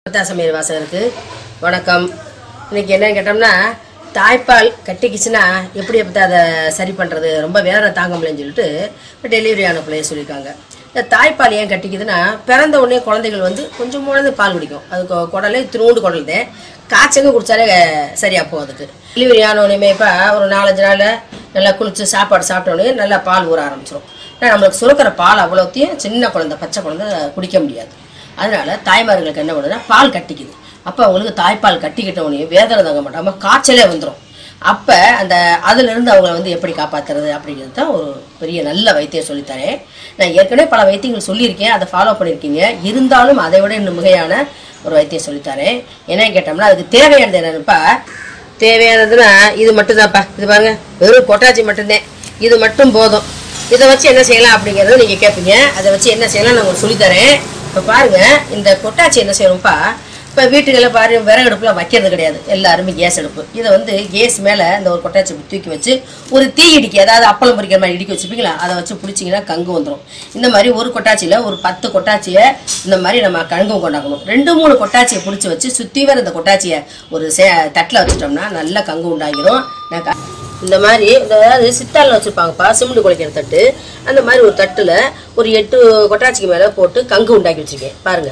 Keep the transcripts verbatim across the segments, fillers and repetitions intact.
சமையல் வாசகருக்கு வணக்கம். இன்னைக்கு என்ன கேட்டோம்னா, தாய்ப்பால் கட்டிக்கிச்சுன்னா எப்படி எப்படி அதை சரி பண்ணுறது, ரொம்ப வேதனை தாங்க முடியலன்னு சொல்லிட்டு டெலிவரி ஆன பிள்ளைய சொல்லியிருக்காங்க. இந்த தாய்ப்பால் ஏன் கட்டிக்குதுன்னா, பிறந்த உடனே குழந்தைகள் வந்து கொஞ்சம் மூணு பால் குடிக்கும். அதுக்கு குடலே திருவுண்டு குடல்தேன் காய்ச்சங்க குடித்தாலே சரியாக போகும். அதுக்கு டெலிவரி ஆன உடனே இப்போ ஒரு நாலஞ்சு நாள் நல்லா குளிச்சு சாப்பாடு சாப்பிட்ட உடனே நல்லா பால் ஊற ஆரம்பிச்சிடும். ஆனால் நம்மளுக்கு சுரக்கிற பால் அவ்வளோத்தையும் சின்ன குழந்தை பச்சை குழந்தை குடிக்க முடியாது. அதனால தாய்மார்களுக்கு என்ன பண்ணுன்னா, பால் கட்டிக்குது. அப்போ அவங்களுக்கு தாய்ப்பால் கட்டிக்கிட்ட உடனே வேதனை தாங்க மாட்டாமல் காய்ச்சலே வந்துடும். அப்போ அந்த அதிலிருந்து அவங்கள வந்து எப்படி காப்பாற்றுறது அப்படிங்கிறது தான் ஒரு பெரிய நல்ல வைத்தியம் சொல்லித்தரேன். நான் ஏற்கனவே பல வைத்தியங்கள் சொல்லியிருக்கேன், அதை ஃபாலோ பண்ணியிருக்கீங்க. இருந்தாலும் அதை விட இன்னும் மிகையான ஒரு வைத்தியம் சொல்லித்தரேன். என்னன்னு கேட்டோம்னா, அதுக்கு தேவையானது என்னென்னப்பா, தேவையானதுன்னா இது மட்டும்தான்ப்பா. இது பாருங்க, வெறும் கொட்டாச்சி மட்டும்தான். இது மட்டும் போதும். இதை வச்சு என்ன செய்யலாம் அப்படிங்கிறத நீங்கள் கேட்பீங்க. அதை வச்சு என்ன செய்யலாம் நான் உங்களுக்கு சொல்லித்தரேன். இப்போ பாருங்கள், இந்த கொட்டாச்சி என்ன செய்யணும்ப்பா, இப்போ வீட்டுகளில் பாரு விறகு அடுப்பில் வைக்கிறது கிடையாது, எல்லாருமே கேஸ் அடுப்பு. இதை வந்து கேஸ் மேலே இந்த ஒரு கொட்டாச்சி தூக்கி வச்சு ஒரு தீ இடிக்கி, அதாவது அப்பளம் பொரிக்கிற மாதிரி இடிக்க வச்சுப்பீங்களா, அதை வச்சு பிடிச்சிங்கன்னா கங்கு வந்துடும். இந்த மாதிரி ஒரு கொட்டாச்சியில் ஒரு பத்து கொட்டாச்சியை இந்த மாதிரி நம்ம கங்கும் கொண்டாக்கணும். ரெண்டு மூணு கொட்டாச்சியை பிடிச்சி வச்சு சுற்றி வர இந்த கொட்டாச்சியை ஒரு சே தட்டில் வச்சுட்டோம்னா நல்லா கங்கு உண்டாகிடும். நான் இந்த மாதிரி அதாவது சித்தாளில் வச்சுருப்பாங்கப்பா, சிமெண்ட் குழைக்கிற தட்டு, அந்த மாதிரி ஒரு தட்டில் ஒரு எட்டு கொட்டாச்சிக்கு மேலே போட்டு கங்கு உண்டாக்கி வச்சுருக்கேன் பாருங்கள்.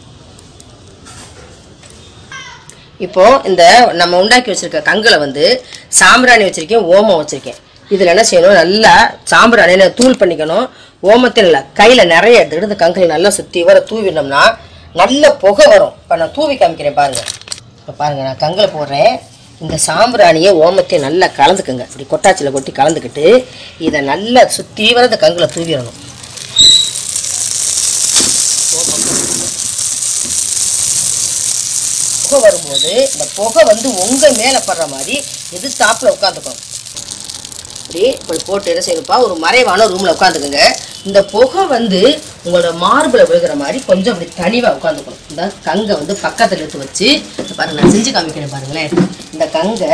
இப்போது இந்த நம்ம உண்டாக்கி வச்சுருக்க கங்கில் வந்து சாம்பிராணி வச்சுருக்கேன், ஓமம் வச்சுருக்கேன். இதில் என்ன செய்யணும், நல்லா சாம்பிராணியை தூள் பண்ணிக்கணும். ஓமத்தில் இல்லை, கையில் நிறைய எடுத்துக்கிட்டு இந்த கங்கில் நல்லா சுற்றி வர தூவினோம்னா நல்ல புகை வரும். இப்போ நான் தூவி காமிக்கிறேன் பாருங்கள். இப்போ பாருங்கள், நான் கங்கில் போடுறேன். இந்த சாம்பிராணியை ஓமத்தையும் நல்லா கலந்துக்குங்க. இப்படி கொட்டாச்சியில் கொட்டி கலந்துக்கிட்டு இதை நல்லா சுற்றி வர இந்த கங்கில் தூவிடணும். புகை வரும்போது இந்த புகை வந்து உங்கள் மேலே படுற மாதிரி எதிர்த்தாப்பில் உட்காந்துக்கணும். இப்படி இப்படி போட்டு என்ன செய்யணும்ப்பா, ஒரு மறைவான ரூமில் உட்காந்துக்குங்க. இந்த புகை வந்து உங்களோட மார்பில் விழுகிற மாதிரி கொஞ்சம் அப்படி தனிவாக உட்காந்துக்கணும். இந்த கங்கை வந்து பக்கத்தில் எடுத்து வச்சு பாருங்க, நான் செஞ்சு காமிக்கிறேன் பாருங்களேன். இந்த கங்கை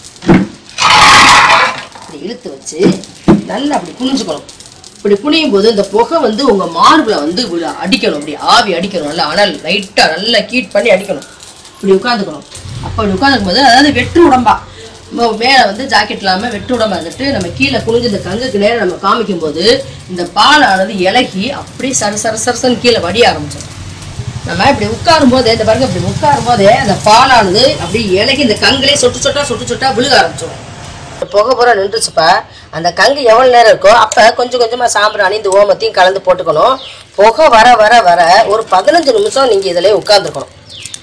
இப்படி இழுத்து வச்சு நல்லா அப்படி குனிஞ்சுக்கணும். இப்படி குனியும் போது இந்த புகை வந்து உங்கள் மார்பில் வந்து அடிக்கணும், அப்படி ஆவி அடிக்கணும். நல்லா அனல் லைட்டாக நல்லா ஹீட் பண்ணி அடிக்கணும். இப்படி உட்காந்துக்கணும். அப்போ இப்படி உட்காந்துக்கும் போது, அதாவது வெற்று உடம்பா மேலே வந்து ஜாக்கெட் இல்லாமல் வெற்று உடம்பா இருந்துட்டு நம்ம கீழே குனிஞ்சு இந்த கங்குக்கு நேரம் நம்ம காமிக்கும் போது இந்த பாலானது இலகி அப்படியே சர சர சரசன்னு கீழே வடிய ஆரம்பிச்சிடும். நம்ம இப்படி உட்காரும் போதே இந்த பாருங்க, இப்படி உட்காரும் போதே அந்த பாலானது அப்படி இலகி இந்த கங்குலேயே சொட்டு சொட்டா சொட்டு சொட்டா விழுக ஆரம்பிச்சிடும். புகை பூரா நின்றுச்சுப்பா. அந்த கங்கு எவ்வளோ நேரம் இருக்கோ அப்போ கொஞ்சம் கொஞ்சமாக சாம்பிராணி இந்த ஓமத்தையும் கலந்து போட்டுக்கணும். புகை வர வர வர ஒரு பதினஞ்சு நிமிஷம் நீங்கள் இதிலே உட்காந்துருக்கணும்.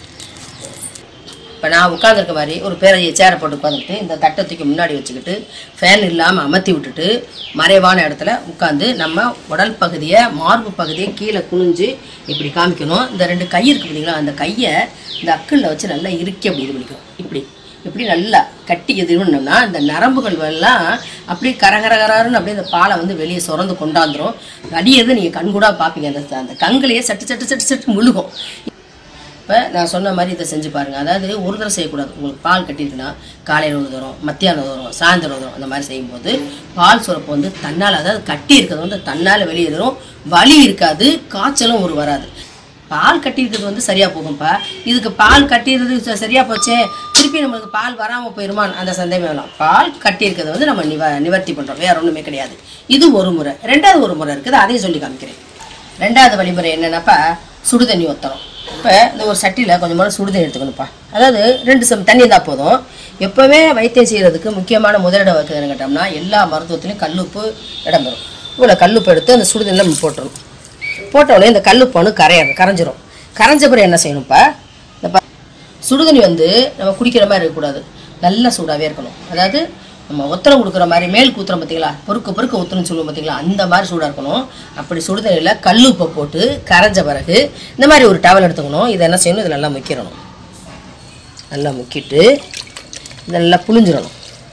இப்போ நான் உட்காந்துருக்க மாதிரி ஒரு பெரிய சேரை போட்டு உட்காந்துக்கிட்டு இந்த தட்டை தூக்கி முன்னாடி வச்சுக்கிட்டு ஃபேன் இல்லாமல் அமர்த்தி விட்டுட்டு மறைவான இடத்துல உட்காந்து நம்ம உடல் பகுதியை மார்பு பகுதியை கீழே குனிஞ்சு இப்படி காமிக்கணும். இந்த ரெண்டு கை இருக்குது பார்த்தீங்களா, அந்த கையை இந்த அக்கிளில் வச்சு நல்லா இறுக்கி அப்படி இது பண்ணிக்கணும். இப்படி இப்படி நல்லா கட்டி இது பண்ணோம்னா இந்த நரம்புகள் எல்லாம் அப்படியே கரகரகரன்னு அப்படியே இந்த பாலை வந்து வெளியே சுரந்து கொண்டாந்துடும். அடியது நீங்கள் கண்கூடாக பார்ப்பீங்க. அந்த அந்த கங்குலையே சட்டு சட்டு சட்டு சட்டு முழுகும். இப்போ நான் சொன்ன மாதிரி இதை செஞ்சு பாருங்கள். அதாவது ஒரு தடவை செய்யக்கூடாது. உங்களுக்கு பால் கட்டியிருக்குன்னா காலையில் ஒரு தரம், மத்தியானம் வரும், சாயந்தரம் வரும், அந்த மாதிரி செய்யும்போது பால் சுரப்பு வந்து தன்னால், அதாவது கட்டி இருக்கிறது வந்து தன்னால் வெளியேறும். வலி இருக்காது, காய்ச்சலும் ஒரு வராது. பால் கட்டியிருக்கிறது வந்து சரியாக போகும்ப்பா. இதுக்கு பால் கட்டிடுறது சரியாக போச்சே, திருப்பி நம்மளுக்கு பால் வராமல் போயிடுமான்னு அந்த சந்தேகம் வேணும். பால் கட்டியிருக்கிறது வந்து நம்ம நிவ நிவர்த்தி பண்ணுறோம், வேறு ஒன்றுமே கிடையாது. இது ஒரு முறை. ரெண்டாவது ஒரு முறை இருக்குது, அதையும் சொல்லி காமிக்கிறேன். ரெண்டாவது வழிமுறை என்னென்னாப்பா, சுடு தண்ணி ஊற்றணும். இப்போ இந்த ஒரு சட்டியில் கொஞ்சம் மாதிரி சுடு தண்ணி எடுத்துக்கணும்ப்பா. அதாவது ரெண்டு சம் தண்ணி இருந்தால் போதும். எப்போவே வைத்தியம் செய்கிறதுக்கு முக்கியமான முதலிடம் வைக்கிறதுன்னு கேட்டோம்னா, எல்லா மருத்துவத்துலையும் கல்லுப்பு இடம்பெறும். இவ்வளோ கல்லுப்பு எடுத்து அந்த சுடு தண்ணியில் நம்ம போட்டுடணும். போட்டோடனே இந்த கல்லுப்பு ஒன்று கரையாது, கரைஞ்சிரும். கரைஞ்ச பிறகு என்ன செய்யணும்ப்பா, இந்த ப சுடுதண்ணி வந்து நம்ம குடிக்கிற மாதிரி இருக்கக்கூடாது, நல்லா சூடாகவே இருக்கணும். அதாவது நம்ம ஒத்தரம் கொடுக்குற மாதிரி மேல் கூத்துறோம் பார்த்தீங்களா, பொறுக்க பொறுக்க ஊற்றுறோம்னு சொல்லுவோம் பார்த்தீங்களா, அந்த மாதிரி சூடாக இருக்கணும். அப்படி சுடுதண்ணியில் கல்லுப்பை போட்டு கரைஞ்ச பிறகு இந்த மாதிரி ஒரு டவல் எடுத்துக்கணும். இதை என்ன செய்யணும், இதை நல்லா முக்கிடணும். நல்லா முக்கிட்டு இதை நல்லா புழிஞ்சிடணும்.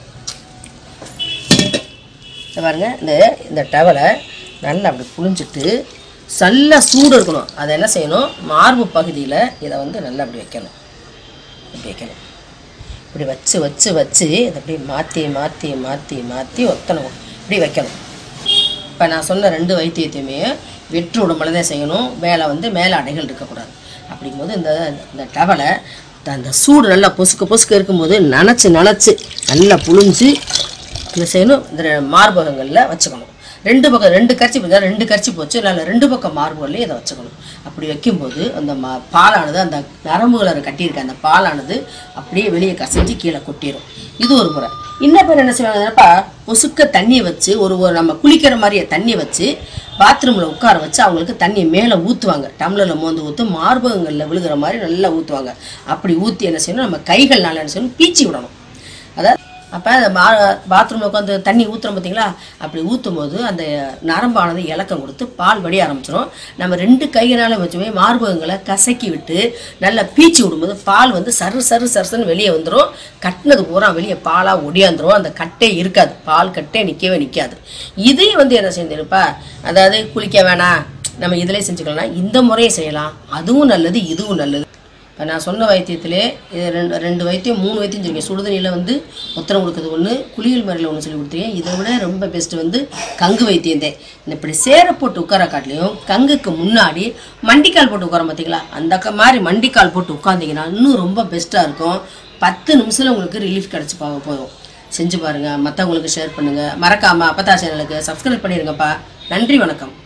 இதை பாருங்க, இந்த இந்த டவலை நல்லா அப்படி புழிஞ்சிட்டு நல்லா சூடு இருக்கணும். அதை என்ன செய்யணும், மார்பு பகுதியில் இதை வந்து நல்லா அப்படி வைக்கணும். அப்படி வைக்கணும். இப்படி வச்சு வச்சு வச்சு இதை அப்படி மாற்றி மாற்றி மாற்றி மாற்றி ஒத்தணும், இப்படி வைக்கணும். இப்போ நான் சொன்ன ரெண்டு வைத்தியத்தையுமே வெற்று உடம்புல தான் செய்யணும். மேலே வந்து மேலே அடைகள் இருக்கக்கூடாது. அப்படிங்கும்போது இந்த இந்த டவலை அந்த சூடு நல்லா பொசுக்க பொசுக்க இருக்கும்போது நனைச்சி நனைச்சி நல்லா புழிஞ்சு இந்த செய்யணும். இந்த மார்பகங்களில் வச்சுக்கணும். ரெண்டு பக்கம் ரெண்டு கரிச்சி போச்சா ரெண்டு கரிச்சி போச்சு நல்லா ரெண்டு பக்கம் மார்புகள்லையும் இதை வச்சுக்கணும். அப்படி வைக்கும்போது அந்த மா பாலானது அந்த நரம்புகளை கட்டியிருக்க அந்த பாலானது அப்படியே வெளியே கசைஞ்சு கீழே கொட்டிடும். இது ஒரு முறை. இன்னும் பேர் என்ன செய்வாங்கன்னாப்பா, பொசுக்க தண்ணியை வச்சு ஒரு ஒரு நம்ம குளிக்கிற மாதிரியே தண்ணியை வச்சு பாத்ரூமில் உட்கார வச்சு அவங்களுக்கு தண்ணியை மேலே ஊற்றுவாங்க. டம்ளரில் மோந்து ஊற்று மார்பகங்களில் விழுகிற மாதிரி நல்லா ஊற்றுவாங்க. அப்படி ஊற்றி என்ன செய்யணும், நம்ம கைகள்னால என்ன செய்யணும், பீச்சி விடணும். அதாவது அப்போ அந்த மா பாத்ரூமில் உட்காந்து தண்ணி ஊற்றுறோம் பார்த்தீங்களா, அப்படி ஊற்றும் போது அந்த நரம்பானது இலக்கம் கொடுத்து பால் வடிய ஆரம்பிச்சிடும். நம்ம ரெண்டு கையினால வச்சுமே மார்பகங்களை கசக்கி விட்டு நல்லா பீச்சி விடும்போது பால் வந்து சரு சரு சருன்னு வெளியே வந்துடும். கட்டினது பூரா வெளியே பாலாக ஒடியாந்துடும். அந்த கட்டே இருக்காது, பால் கட்டே நிற்கவே நிற்காது. இதையும் வந்து என்ன செஞ்சிருப்பா, அதாவது குளிக்க வேணாம் நம்ம இதிலே செஞ்சுக்கலாம், இந்த முறையை செய்யலாம். அதுவும் நல்லது, இதுவும் நல்லது. இப்போ நான் சொன்ன வைத்தியத்திலே இது ரெண்டு ரெண்டு வைத்தியம் மூணு வைத்தியம் சொல்லியிருக்கேன். சுடுதண்ணியில் வந்து உத்தரம் கொடுக்குறது ஒன்று, குளியல் முறையில் ஒன்று சொல்லி கொடுத்துருக்கேன். இதை விட ரொம்ப பெஸ்ட்டு வந்து கங்கு வைத்தியந்தேன். இப்படி சேர போட்டு உட்கார காட்டிலையும் கங்குக்கு முன்னாடி மண்டிக்கால் போட்டு உட்கார பார்த்தீங்களா, அந்த மாதிரி மண்டிக்கால் போட்டு உட்காந்திங்கன்னா இன்னும் ரொம்ப பெஸ்ட்டாக இருக்கும். பத்து நிமிஷத்தில் உங்களுக்கு ரிலீஃப் கிடச்சி போக போதும். செஞ்சு பாருங்கள், மற்றவங்களுக்கு ஷேர் பண்ணுங்கள். மறக்காமல் அப்பத்தா சேனலுக்கு சப்ஸ்கிரைப் பண்ணிடுங்கப்பா. நன்றி, வணக்கம்.